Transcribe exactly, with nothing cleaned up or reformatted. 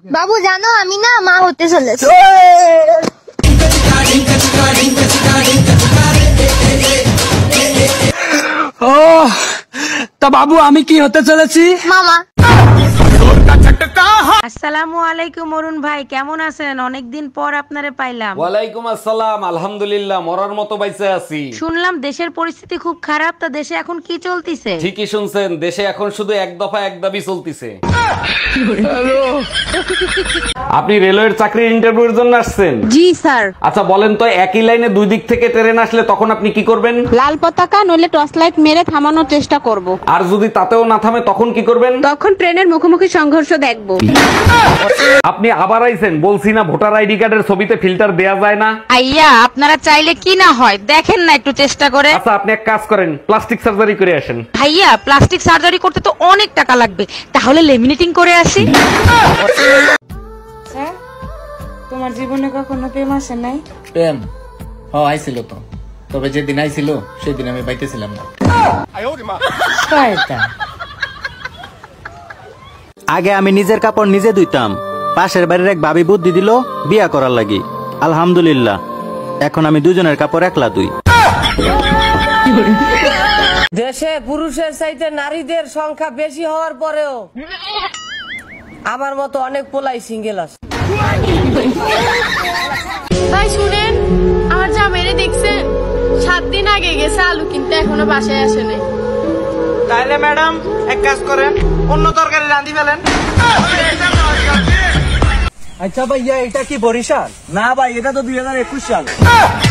বাবু জানো আমি না মা হতে চলেছি। ও তা বাবু আমি কি হতে চলেছি? মামা। আসসালামু আলাইকুম অরুণ ভাই, কেমন আছেন? অনেকদিন পর আপনারে পাইলাম। ওয়ালাইকুম আসসালাম, আলহামদুলিল্লাহ মরার মতো বাইচে আছি। শুনলাম দেশের পরিস্থিতি খুব খারাপ, তা দেশে এখন কি চলতিছে? ঠিকই শুনছেন, দেশে এখন শুধু এক দফা এক দাবি চলতিছে। আপনি রেলওয়ের চাকরির ইন্টারভিউর জন্য আসছেন? জি স্যার। আচ্ছা বলেন তো, একই লাইনে দুই দিক থেকে ট্রেন আসলে তখন আপনি কি করবেন? লাল পতাকা নইলে টর্চ লাইট মেরে থামানোর চেষ্টা করব। আর যদি তাতেও না থামে তখন কি করবেন? তখন ট্রেনের মুখোমুখি সংঘর্ষ দেখব। আপনি আবার আইছেন, বলছি না ভোটার আইডি কার্ডের ছবিতে ফিল্টার দেয়া যায় না। আইয়া আপনারা চাইলে কি না হয় দেখেন না একটু চেষ্টা করে। আচ্ছা আপনি এক কাজ করেন, প্লাস্টিক সার্জারি করে আসেন। ভাইয়া প্লাস্টিক সার্জারি করতে তো অনেক টাকা লাগবে, তাহলে লেমিনেটিং করে আসি। স্যার, তোমার জীবনে কখনো প্রেম আসে নাই? প্রেম হ আইছিল তো, তবে যেদিন আইছিল সেদিন আমি বাইতেছিলাম না। আগে আমি নিজের কাপড় নিজে ধুইতাম, পাশের বাড়ির এক ভাবি বুদ্ধি দিল বিয়া করার লাগি। আলহামদুলিল্লাহ এখন আমি দুজনের কাপড় একলা ধুই। দেশে পুরুষের চাইতে নারীদের সংখ্যা বেশি হওয়ার পরেও আমার মতো অনেক পোলাই সিঙ্গেল আছে। ভাই শুনেন, আমার জামাইরে দেখছেন সাত দিন আগে গেছে আলু কিনতে, এখনো বাসায় আসে নাই। তাইলে ম্যাডাম এক কাজ করেন, অন্য তরকারি রাঁধি ফেলেন। আচ্ছা ভাইয়া, এটা কি বরিশাল? না ভাই, এটা তো দুই হাজার একুশ সাল।